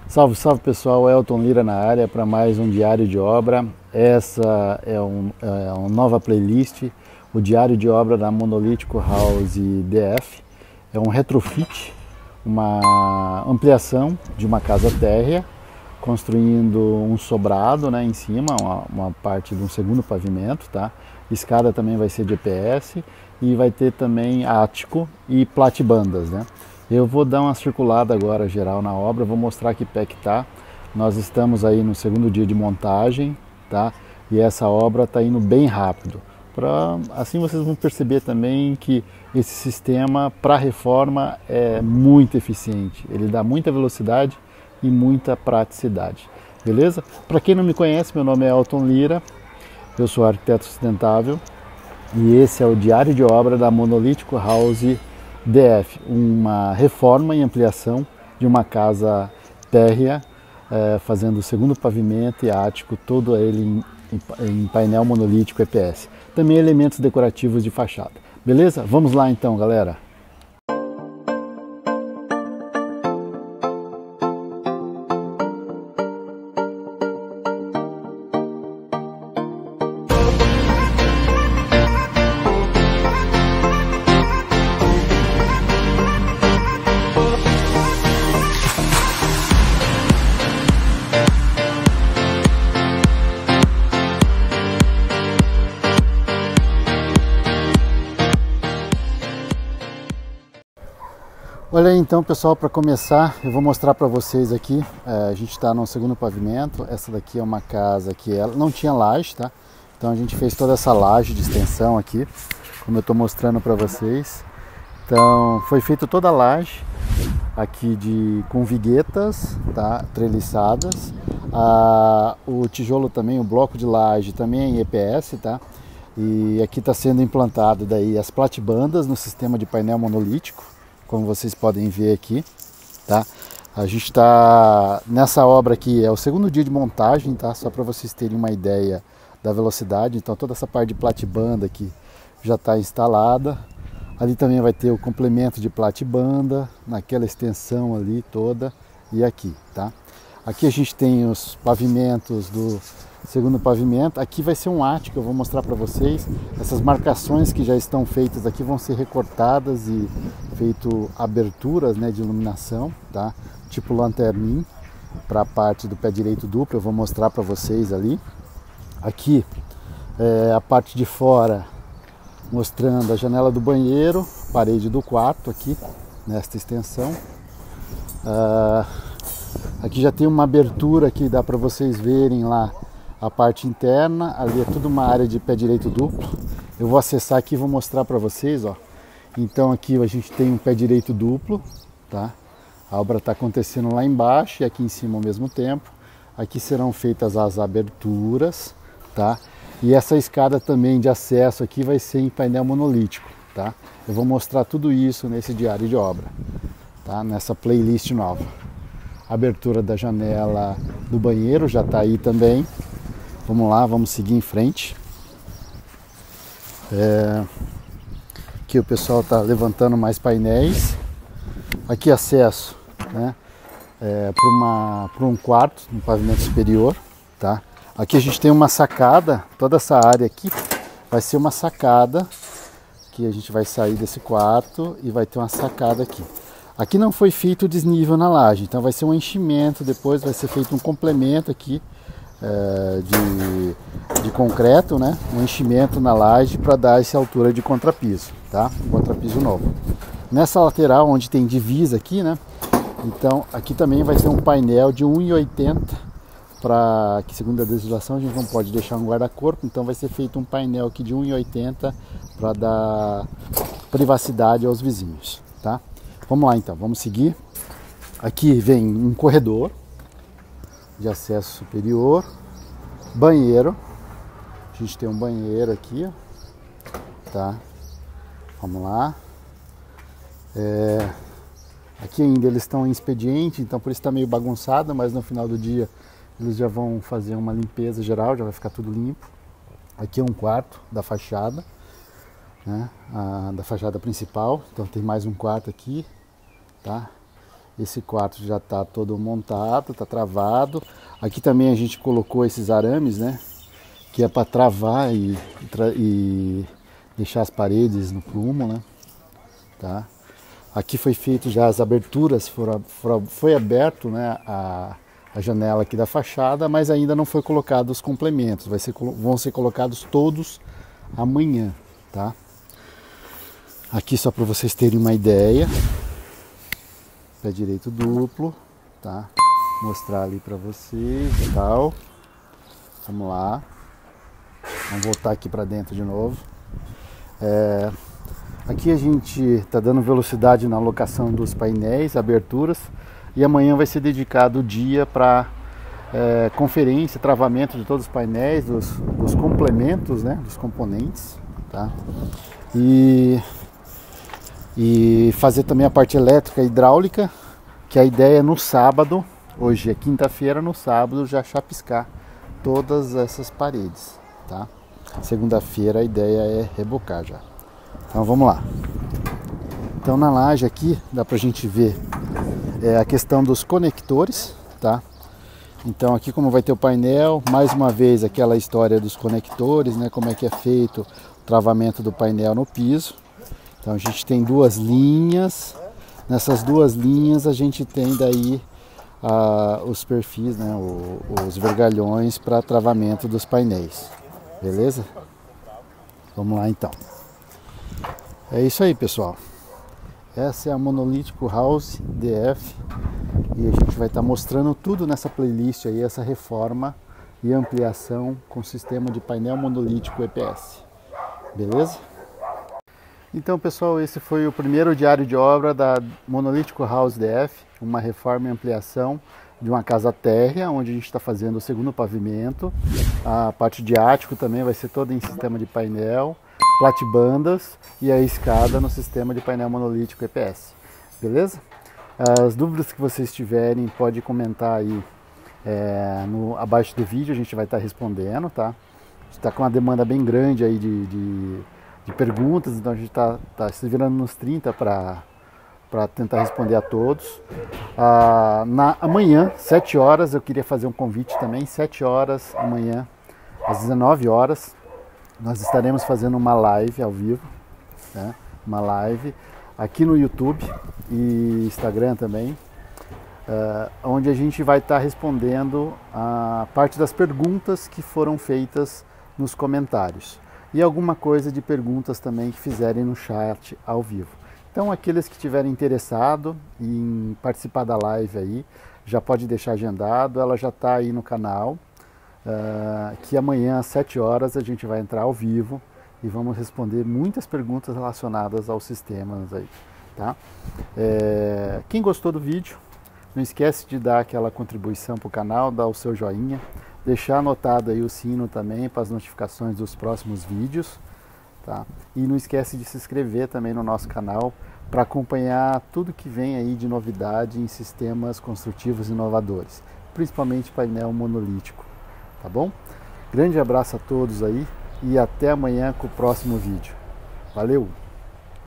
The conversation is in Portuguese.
Salve, salve pessoal, Elton Lira na área para mais um diário de obra. Essa é uma nova playlist, o diário de obra da Monolítico House DF. É um retrofit, uma ampliação de uma casa térrea, construindo um sobrado, né, em cima, uma parte de um segundo pavimento, tá? Escada também vai ser de EPS e vai ter também ático e platibandas, né? Eu vou dar uma circulada agora geral na obra, vou mostrar que pé que tá. Nós estamos aí no segundo dia de montagem, tá? E essa obra está indo bem rápido. Assim vocês vão perceber também que esse sistema para reforma é muito eficiente. Ele dá muita velocidade e muita praticidade. Beleza? Para quem não me conhece, meu nome é Elton Lira, eu sou arquiteto sustentável e esse é o diário de obra da Monolítico House DF, uma reforma e ampliação de uma casa térrea, fazendo o segundo pavimento e ático, todo ele em painel monolítico EPS. Também elementos decorativos de fachada. Beleza? Vamos lá então, galera! Olha aí então pessoal, para começar eu vou mostrar para vocês aqui, a gente está no segundo pavimento. Essa daqui é uma casa que ela não tinha laje, tá? Então a gente fez toda essa laje de extensão aqui, como eu estou mostrando para vocês. Então foi feita toda a laje aqui com viguetas, tá? Treliçadas. O tijolo também, o bloco de laje também é em EPS, tá? E aqui está sendo implantado daí as platibandas no sistema de painel monolítico, como vocês podem ver aqui, tá? A gente está nessa obra aqui, é o segundo dia de montagem, tá? Só para vocês terem uma ideia da velocidade. Então toda essa parte de platibanda aqui já está instalada. Ali também vai ter o complemento de platibanda, naquela extensão ali toda e aqui, tá? Aqui a gente tem os pavimentos do segundo pavimento. Aqui vai ser um ático, eu vou mostrar para vocês. Essas marcações que já estão feitas aqui vão ser recortadas e feito aberturas, né, de iluminação, tá? Tipo lanterninha para a parte do pé direito duplo, eu vou mostrar para vocês ali. Aqui a parte de fora, mostrando a janela do banheiro, parede do quarto aqui, nesta extensão. Aqui já tem uma abertura que dá para vocês verem lá a parte interna. Ali é tudo uma área de pé direito duplo. Eu vou acessar aqui e vou mostrar para vocês, ó. Então aqui a gente tem um pé direito duplo, tá? A obra está acontecendo lá embaixo e aqui em cima ao mesmo tempo. Aqui serão feitas as aberturas, tá? E essa escada também de acesso aqui vai ser em painel monolítico, tá? Eu vou mostrar tudo isso nesse diário de obra, tá? Nessa playlist nova. A abertura da janela do banheiro já está aí também. Vamos lá, vamos seguir em frente. Aqui o pessoal está levantando mais painéis. Aqui acesso, né, para um quarto no pavimento superior, tá? Aqui a gente tem uma sacada. Toda essa área aqui vai ser uma sacada, que a gente vai sair desse quarto e vai ter uma sacada aqui. Aqui não foi feito o desnível na laje, então vai ser um enchimento, depois vai ser feito um complemento aqui de concreto, né? Um enchimento na laje para dar essa altura de contrapiso, tá? Contrapiso novo. Nessa lateral, onde tem divisa aqui, né? Então aqui também vai ser um painel de 1,80, para que, segundo a legislação, a gente não pode deixar um guarda-corpo, então vai ser feito um painel aqui de 1,80 para dar privacidade aos vizinhos, tá? Vamos lá então, vamos seguir. Aqui vem um corredor de acesso superior, banheiro. A gente tem um banheiro aqui, ó, tá? Vamos lá. Aqui ainda eles estão em expediente, então por isso está meio bagunçado, mas no final do dia eles já vão fazer uma limpeza geral, já vai ficar tudo limpo. Aqui é um quarto da fachada, né? Da fachada principal, então tem mais um quarto aqui, tá? Esse quarto já está todo montado, está travado. Aqui também a gente colocou esses arames, né? Que é para travar e deixar as paredes no prumo, né? Tá? Aqui foi feito já as aberturas, foi aberto, né, a janela aqui da fachada, mas ainda não foi colocado os complementos. Vão ser colocados todos amanhã, tá? Aqui só para vocês terem uma ideia, pé direito duplo, tá? Mostrar ali para vocês e tal. Vamos lá. Vamos voltar aqui para dentro de novo. Aqui a gente está dando velocidade na locação dos painéis, aberturas, e amanhã vai ser dedicado o dia para conferência, travamento de todos os painéis, dos complementos, né, dos componentes, tá? E fazer também a parte elétrica e hidráulica, que a ideia é no sábado, hoje é quinta-feira, no sábado já chapiscar todas essas paredes, tá? Segunda-feira a ideia é rebocar já. Então vamos lá. Então na laje aqui dá pra gente ver a questão dos conectores, tá? Então aqui como vai ter o painel, mais uma vez aquela história dos conectores, né? Como é que é feito o travamento do painel no piso. Então a gente tem duas linhas. Nessas duas linhas a gente tem daí os perfis, né? Os vergalhões para travamento dos painéis. Beleza? Vamos lá então. É isso aí, pessoal. Essa é a Monolítico House DF e a gente vai estar mostrando tudo nessa playlist aí, essa reforma e ampliação com sistema de painel monolítico EPS. Beleza? Então, pessoal, esse foi o primeiro diário de obra da Monolítico House DF, uma reforma e ampliação de uma casa térrea, onde a gente está fazendo o segundo pavimento. A parte de ático também vai ser toda em sistema de painel, platibandas e a escada no sistema de painel monolítico EPS. Beleza? As dúvidas que vocês tiverem, pode comentar aí abaixo do vídeo, a gente vai estar respondendo, tá? A gente está com uma demanda bem grande aí de perguntas, então a gente está se virando nos 30 para tentar responder a todos. Amanhã, 7 horas, eu queria fazer um convite também, 7 horas amanhã, às 19 horas, nós estaremos fazendo uma live ao vivo, né? Uma live aqui no YouTube e Instagram também, onde a gente vai estar respondendo a parte das perguntas que foram feitas nos comentários e alguma coisa de perguntas também que fizerem no chat ao vivo. Então aqueles que estiverem interessados em participar da live aí, já pode deixar agendado, ela já está aí no canal. Que amanhã às 7 horas a gente vai entrar ao vivo e vamos responder muitas perguntas relacionadas aos sistemas aí, tá? Quem gostou do vídeo, não esquece de dar aquela contribuição para o canal, dar o seu joinha, deixar anotado aí o sino também para as notificações dos próximos vídeos, tá? E não esquece de se inscrever também no nosso canal para acompanhar tudo que vem aí de novidade em sistemas construtivos inovadores, principalmente painel monolítico. Tá bom? Grande abraço a todos aí e até amanhã com o próximo vídeo. Valeu!